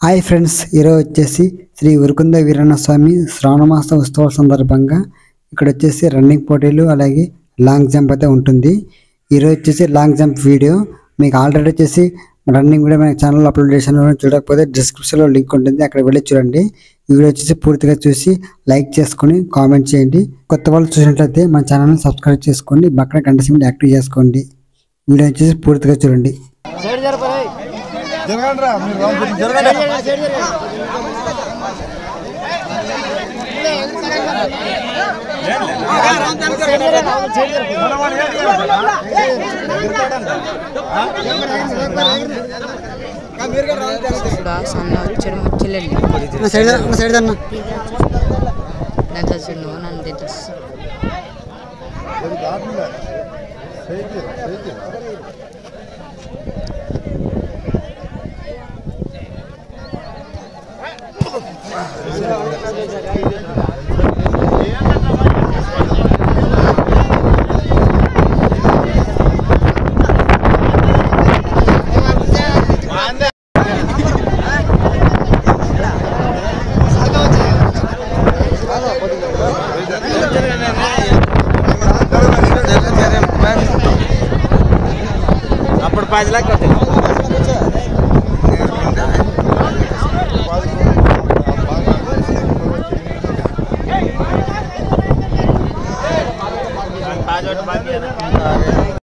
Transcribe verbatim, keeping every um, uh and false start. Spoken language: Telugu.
హాయ్ ఫ్రెండ్స్, ఈరోజు వచ్చేసి శ్రీ ఉరుకుంద వీరన్న స్వామి శ్రావణమాస ఉత్సవాల సందర్భంగా ఇక్కడ వచ్చేసి రన్నింగ్ పోటీలు అలాగే లాంగ్ జంప్ అయితే ఉంటుంది. ఈరోజు వచ్చేసి లాంగ్ జంప్ వీడియో మీకు ఆల్రెడీ వచ్చేసి రన్నింగ్ వీడియో మన ఛానల్లో అప్లోడ్ చేశాను. చూడకపోతే డిస్క్రిప్షన్లో లింక్ ఉంటుంది, అక్కడ వెళ్ళి చూడండి. ఈ వీడియో వచ్చేసి పూర్తిగా చూసి లైక్ చేసుకొని కామెంట్ చేయండి. కొత్త వాళ్ళు చూసినట్లయితే మన ఛానల్ని సబ్స్క్రైబ్ చేసుకోండి, పక్కన గంట సింబల్ యాక్టివ్ చేసుకోండి. వీడియో వచ్చేసి పూర్తిగా చూడండి. జరగండిరా మీరు రాంపురం జరగండి సన్న వచ్చాడు ముచ్చలేండి సైడ్ అన్న దాంతో చూడు నన్ను తింటా అప్పుడు పది లక్షలు